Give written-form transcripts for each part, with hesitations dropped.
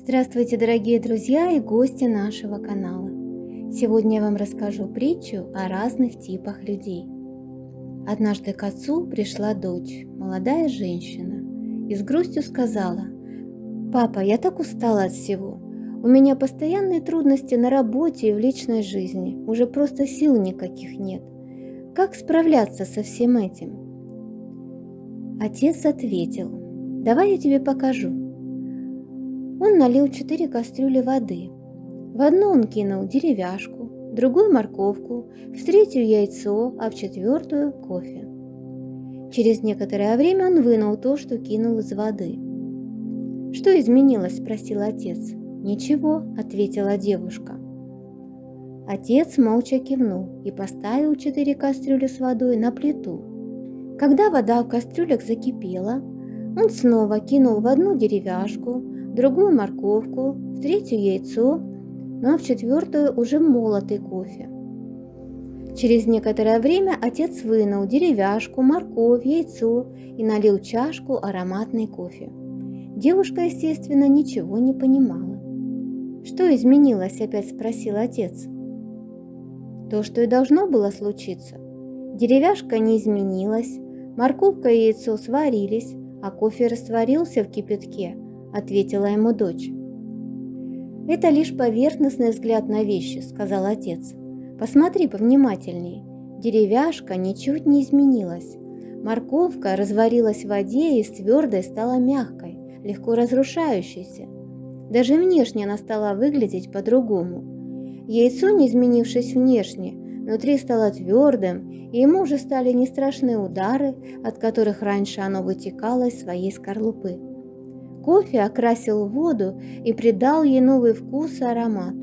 Здравствуйте, дорогие друзья и гости нашего канала. Сегодня я вам расскажу притчу о разных типах людей. Однажды к отцу пришла дочь, молодая женщина, и с грустью сказала: «Папа, я так устала от всего. У меня постоянные трудности на работе и в личной жизни. Уже просто сил никаких нет. Как справляться со всем этим?» Отец ответил: «Давай я тебе покажу». Он налил 4 кастрюли воды. В одну он кинул деревяшку, в другую морковку, в третью яйцо, а в четвертую кофе. Через некоторое время он вынул то, что кинул из воды. «Что изменилось?» – спросил отец. «Ничего», – ответила девушка. Отец молча кивнул и поставил 4 кастрюли с водой на плиту. Когда вода в кастрюлях закипела, он снова кинул в одну деревяшку, в другую морковку, в третью яйцо, ну а в четвертую уже молотый кофе. Через некоторое время отец вынул деревяшку, морковь, яйцо и налил чашку ароматный кофе. Девушка, естественно, ничего не понимала. «Что изменилось?» – опять спросил отец. «То, что и должно было случиться. Деревяшка не изменилась, морковка и яйцо сварились, а кофе растворился в кипятке», – ответила ему дочь. «Это лишь поверхностный взгляд на вещи», – сказал отец. «Посмотри повнимательнее. Деревяшка ничуть не изменилась. Морковка разварилась в воде и из твердой стала мягкой, легко разрушающейся. Даже внешне она стала выглядеть по-другому. Яйцо, не изменившись внешне, внутри стало твердым, и ему уже стали не страшны удары, от которых раньше оно вытекало из своей скорлупы. Кофе окрасил воду и придал ей новый вкус и аромат.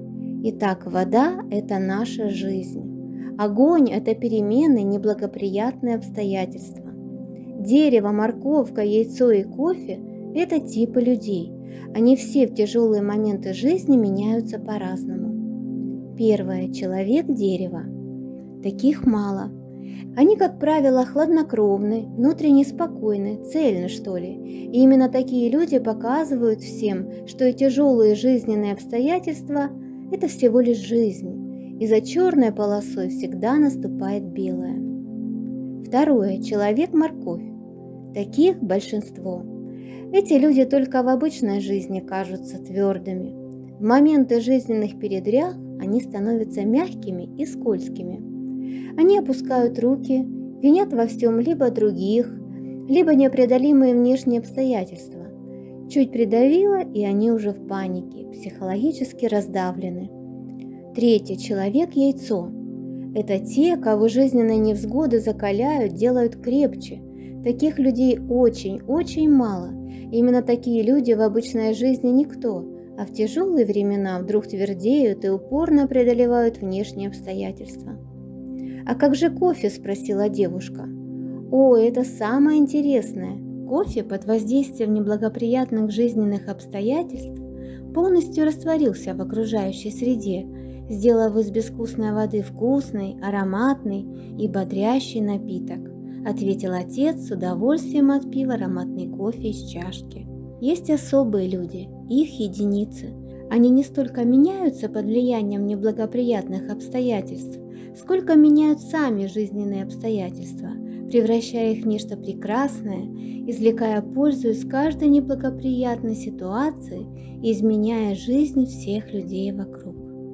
Итак, вода – это наша жизнь. Огонь – это перемены, неблагоприятные обстоятельства. Дерево, морковка, яйцо и кофе – это типы людей. Они все в тяжелые моменты жизни меняются по-разному. Первое – человек-дерево. Таких мало. Они, как правило, хладнокровны, внутренне спокойны, цельны, что ли. И именно такие люди показывают всем, что и тяжелые жизненные обстоятельства – это всего лишь жизнь, и за черной полосой всегда наступает белая. Второе – человек-морковь. Таких большинство. Эти люди только в обычной жизни кажутся твердыми. В моменты жизненных передряг они становятся мягкими и скользкими. Они опускают руки, винят во всем либо других, либо непреодолимые внешние обстоятельства. Чуть придавило, и они уже в панике, психологически раздавлены. Третье – человек-яйцо. Это те, кого жизненные невзгоды закаляют, делают крепче. Таких людей очень мало. Именно такие люди в обычной жизни никто, а в тяжелые времена вдруг твердеют и упорно преодолевают внешние обстоятельства. «А как же кофе?» – спросила девушка. «О, это самое интересное. Кофе под воздействием неблагоприятных жизненных обстоятельств полностью растворился в окружающей среде, сделав из безвкусной воды вкусный, ароматный и бодрящий напиток», – ответил отец, с удовольствием отпив ароматный кофе из чашки. Есть особые люди, их единицы. Они не столько меняются под влиянием неблагоприятных обстоятельств, сколько меняют сами жизненные обстоятельства, превращая их в нечто прекрасное, извлекая пользу из каждой неблагоприятной ситуации и изменяя жизнь всех людей вокруг.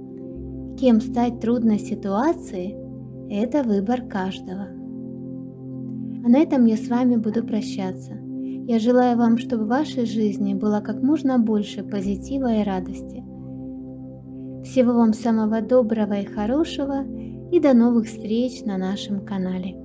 Кем стать в трудной ситуации – это выбор каждого. А на этом я с вами буду прощаться. Я желаю вам, чтобы в вашей жизни было как можно больше позитива и радости. Всего вам самого доброго и хорошего, и до новых встреч на нашем канале.